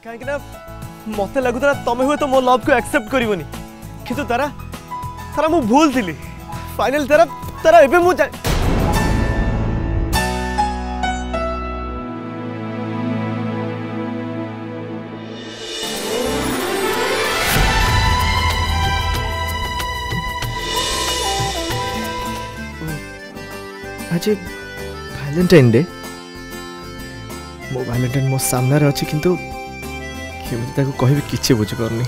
कहीं ना मत लगुला तमें हुए तो मो लव को एक्सेप्ट करनी किंतु तारा तारा मु भूल थी फाइनल तारा तारा एबे मु आज वैलेंटाइन डे मो वैलेंटाइन मो सामने अच्छी किंतु केमती कह किसी बुझीपारनी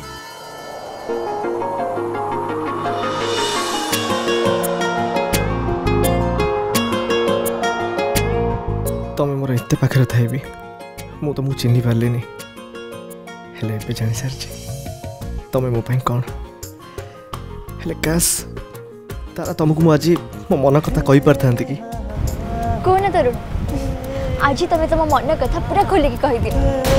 तमें मोर एत पाखे थाई भी मु तुमको चिन्ह पार्लिनी हेले जानी सारी तमें मो कौन हेले काश तारा तुमको मुझे मो मन कथा कही पार था कि कौन तरुण आज तमें तुम मन कथा पूरा खोलिकी कही दियो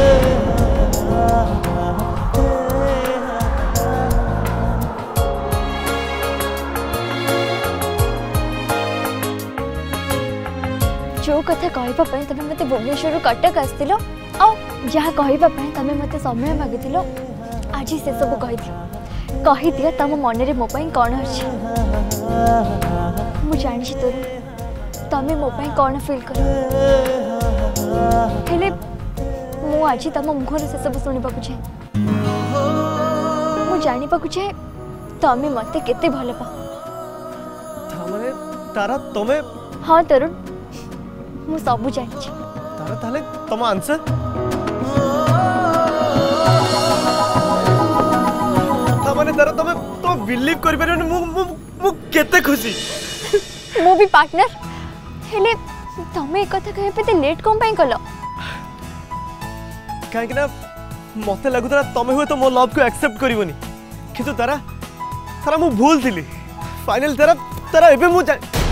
जो कथा कहवाई तुम मत भुवनेश्वर कटक आसतिल जहाँ कहवाई तुम मत समय मागिल आज से सब कही दिया तुम मन में मो कौन अच्छी मुझे जानी तरुण तमें मो कौन फिल कर हेले मु आज तुम मुहर से सब शुणा चाहे मु जाना चाहे तमें मत केते भल पा तारा तमें हाँ तरुण मु सब जानी तारा ताले तम आंसर तामाने तारा तमें तो बिलीव कर पारे मु केते खुशी मु भी पार्टनर हेले तमें एक कथा कहे पे लेट कौन पाई कल कहीं ना मत लगुला तमें हुए तो मो लव को एक्सेप्ट करनी किंतु तारा तारा मु भूल थी फाइनल तारा तारा एबे मु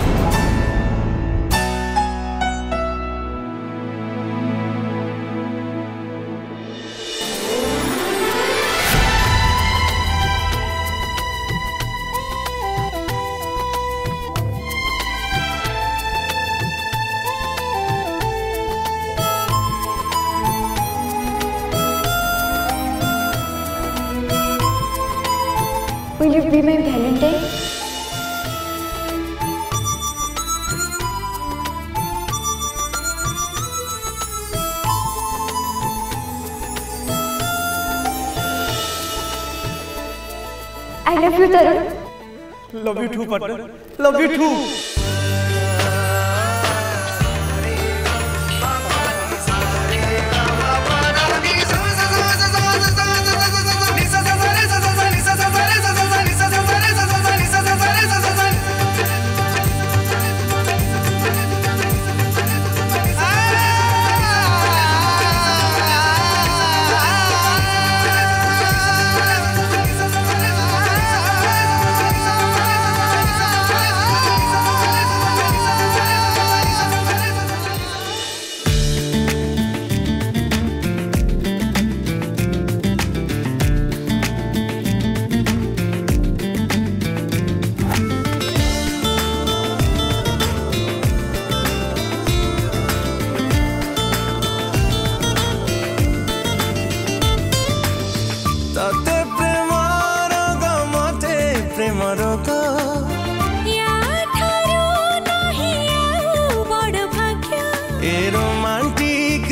Will you be my Valentine? I love you, Tarun. Love you too, partner. Love you too. Romantic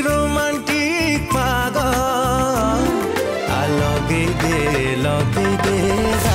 romantic पागल आ लगे दे